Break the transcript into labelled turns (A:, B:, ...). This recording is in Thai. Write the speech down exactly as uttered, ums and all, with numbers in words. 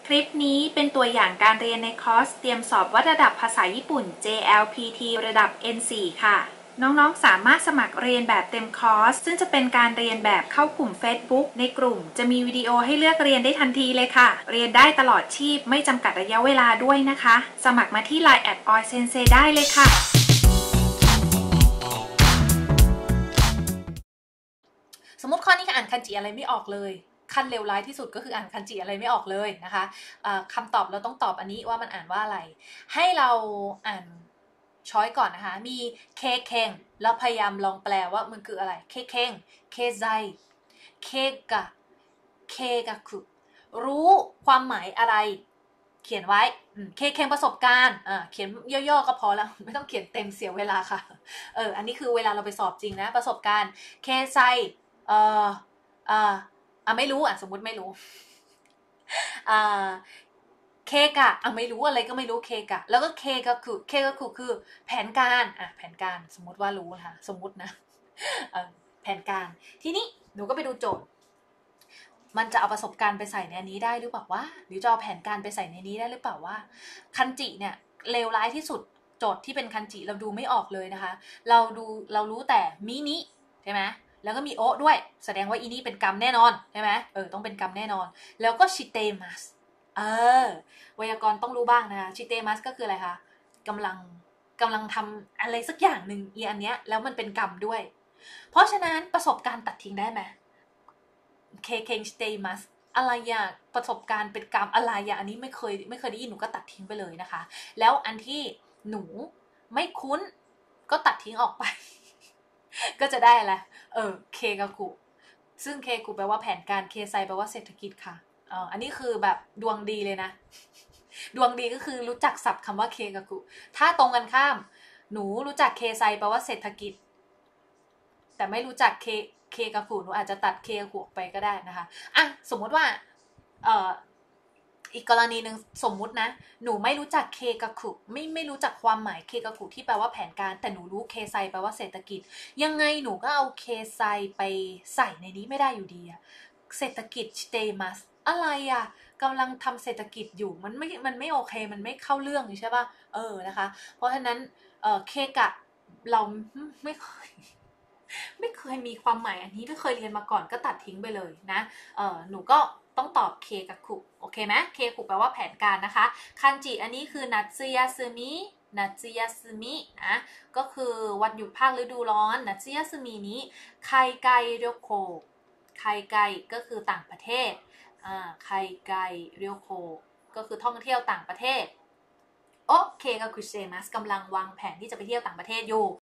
A: คลิปนี้เป็นตัวอย่างการเรียนในคอร์สเตรียมสอบวัดระดับภาษาญี่ปุ่น เจ แอล พี ที ระดับ เอ็น โฟร์ ค่ะ น้องๆ สามารถสมัครเรียนแบบเต็มคอร์สซึ่งจะเป็นการเรียนแบบเข้ากลุ่ม Facebook ในกลุ่มจะมีวิดีโอให้เลือกเรียนได้ทันทีเลยค่ะ เรียนได้ตลอดชีพไม่จำกัดระยะเวลาด้วยนะคะ สมัครมาที่ ไลน์ แอท ออย เซนเซ ได้เลยค่ะ
B: สมมติข้อนี้อ่านคันจิอะไรไม่ออกเลยขั้นเลวร้ายที่สุดก็คืออ่านคันจิอะไรไม่ออกเลยนะคะคำตอบเราต้องตอบอันนี้ว่ามันอ่านว่าอะไรให้เราอ่านช้อยก่อนนะคะมีเคเคงแล้วพยายามลองแปลว่ามันคืออะไรเคเคงเคไซเคกะเคกะคุรู้ความหมายอะไรเขียนไว้เคเคงประสบการณ์เขียนย่อๆก็พอแล้วไม่ต้องเขียนเต็มเสียเวลาค่ะเอออันนี้คือเวลาเราไปสอบจริงนะประสบการณ์เคไซเอ่อเอ่ออ่ะไม่รู้อ่ะสมมุติไม่รู้อ่าเคกะอ่ะไม่รู้อะไรก็ไม่รู้เคกะแล้วก็เคก็คือเคก็คือคือแผนการอ่ะแผนการสมมุติว่ารู้นะคะสมมุตินะแผนการทีนี้หนูก็ไปดูโจทย์มันจะเอาประสบการณ์ไปใส่ในนี้ได้หรือเปล่าว่าหรือจะเอาแผนการไปใส่ในนี้ได้หรือเปล่าว่าคันจิเนี่ยเลวร้ายที่สุดโจทย์ที่เป็นคันจิเราดูไม่ออกเลยนะคะเราดูเรารู้แต่มินิใช่ไหมแล้วก็มีโอด้วยแสดงว่าอีนี่เป็นกรรมแน่นอนใช่ไหมเออต้องเป็นกรรมแน่นอนแล้วก็ชิเตมัสเออไวยากรณ์ต้องรู้บ้างนะคะชิเตมัสก็คืออะไรคะกำลังกำลังทำอะไรสักอย่างหนึ่งอีอันเนี้ยแล้วมันเป็นกรรมด้วยเพราะฉะนั้นประสบการณ์ตัดทิ้งได้ไหมเคเคงชิเตมัสอะไรอะประสบการณ์เป็นกรรมอะไรอะอันนี้ไม่เคยไม่เคยได้ยินหนูก็ตัดทิ้งไปเลยนะคะแล้วอันที่หนูไม่คุ้นก็ตัดทิ้งออกไปก็จะได้อะไรเออเคกากุซึ่งเคกุแปลว่าแผนการเคไซแปลว่าเศรษฐกิจค่ะอ๋ออันนี้คือแบบดวงดีเลยนะดวงดีก็คือรู้จักศัพท์คำว่าเคกากุถ้าตรงกันข้ามหนูรู้จักเคไซแปลว่าเศรษฐกิจแต่ไม่รู้จักเคเคกากุหนูอาจจะตัดเคกากุออกไปก็ได้นะคะอ่ะสมมติว่าเอ่ออีกกรณีหนึ่งสมมุตินะหนูไม่รู้จักเคกาคุไม่ไม่รู้จักความหมายเคกาคุที่แปลว่าแผนการแต่หนูรู้เคไซแปลว่าเศรษฐกิจยังไงหนูก็เอาเคไซไปใส่ในนี้ไม่ได้อยู่ดีอะเศรษฐกิจสเตมัสอะไรอะกำลังทำเศรษฐกิจอยู่มันไม่มันไม่โอเคมันไม่เข้าเรื่องใช่ป่ะเออนะคะเพราะฉะนั้นเออเคกะเราไม่เคยไม่เคยมีความหมายอันนี้ไม่เคยเรียนมาก่อนก็ตัดทิ้งไปเลยนะเออหนูก็ต้องตอบเคกับคุโอเคไหมเคคุแปลว่าแผนการนะคะคันจิอันนี้คือนัตสึยาสึมินัตสึยาสึมินะก็คือวันหยุดภาคฤดูร้อนนัตสึยาสึมินี้ไคไกเรียวโคไคไกก็คือต่างประเทศอ่าไคไกเรียวโคก็คือท่องเที่ยวต่างประเทศโอเคก็คือเซมัสกำลังวางแผนที่จะไปเที่ยวต่างประเทศอยู่